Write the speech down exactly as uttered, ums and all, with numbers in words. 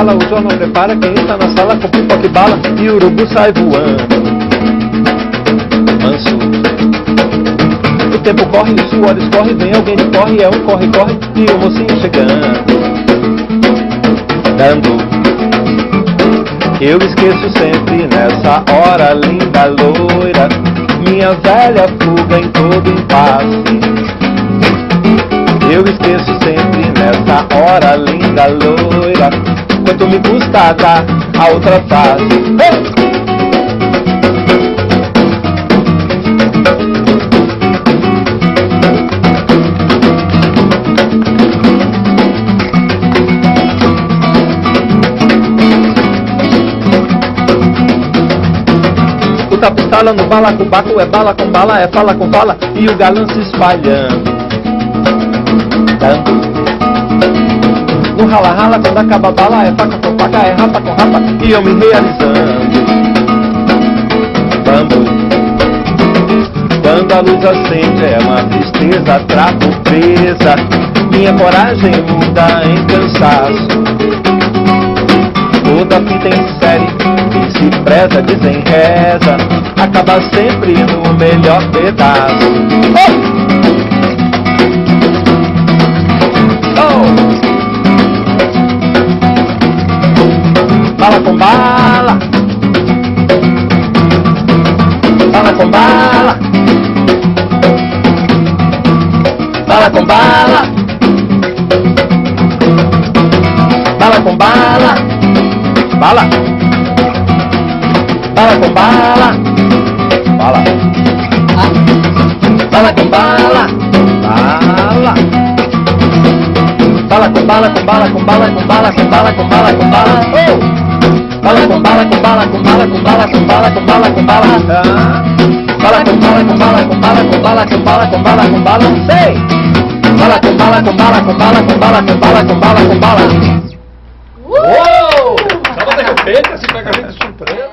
escala, o jornal prepara, quem está na sala com pipoca e bala, e o urubu sai voando. Manso. O tempo corre, o suor escorre, vem alguém de corre, é um corre, corre, e o mocinho chegando. Dando. Eu esqueço sempre nessa hora, linda loira, minha velha fuga em todo impasse. Eu esqueço sempre nessa hora, linda loira, quanto me custa dar a outra face. Hey! O tapistala no balacobaco, é bala com bala, é fala com fala, e o galã se espalhando. Dando. No rala-rala, quando acaba a bala, é faca com faca, é rapa com rapa, e eu me realizando. Bambu. Quando a luz acende, é uma tristeza, trapo presa, minha coragem muda em cansaço. Toda fita em série, que se preza, dizem reza, acaba sempre no melhor pedaço. Oh! Oh! Bala com bala, bala com bala, bala com bala, bala com bala, bala, bala com bala, bala, bala com bala, bala, bala com bala, com bala, com bala, com bala, com bala, com bala, com bala, oh! Bala com bala, com bala, com bala, com bala, com bala, com bala, com bala, bala com bala, com bala, com bala, com bala, com bala, com bala, com bala, sei! Bala com bala, com bala, com bala, com bala, com bala, com bala, com bala. Uou! Tava de repente, assim, pega a gente de surpresa.